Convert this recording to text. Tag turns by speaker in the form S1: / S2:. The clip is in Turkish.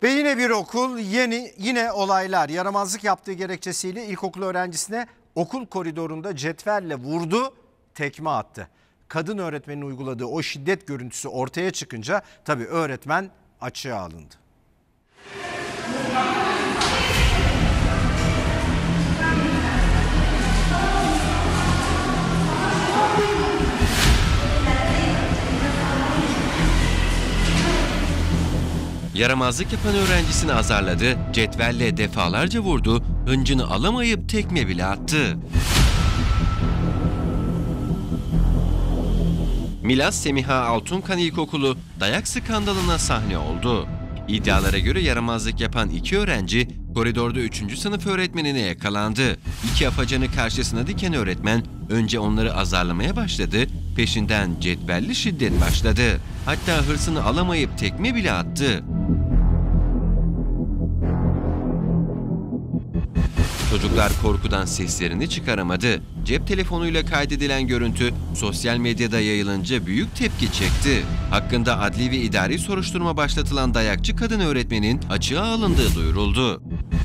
S1: Ve yine bir okul, yine olaylar. Yaramazlık yaptığı gerekçesiyle ilkokul öğrencisine okul koridorunda cetvelle vurdu, tekme attı. Kadın öğretmenin uyguladığı o şiddet görüntüsü ortaya çıkınca tabii öğretmen açığa alındı.
S2: Yaramazlık yapan öğrencisini azarladı, cetvelle defalarca vurdu, hıncını alamayıp tekme bile attı. Milas Semiha Altunkan İlkokulu dayak skandalına sahne oldu. İddialara göre yaramazlık yapan iki öğrenci koridorda 3. sınıf öğretmenine yakalandı. İki afacanı karşısına diken öğretmen önce onları azarlamaya başladı, peşinden cetvelli şiddet başladı. Hatta hırsını alamayıp tekme bile attı. Çocuklar korkudan seslerini çıkaramadı. Cep telefonuyla kaydedilen görüntü sosyal medyada yayılınca büyük tepki çekti. Hakkında adli ve idari soruşturma başlatılan dayakçı kadın öğretmenin açığa alındığı duyuruldu.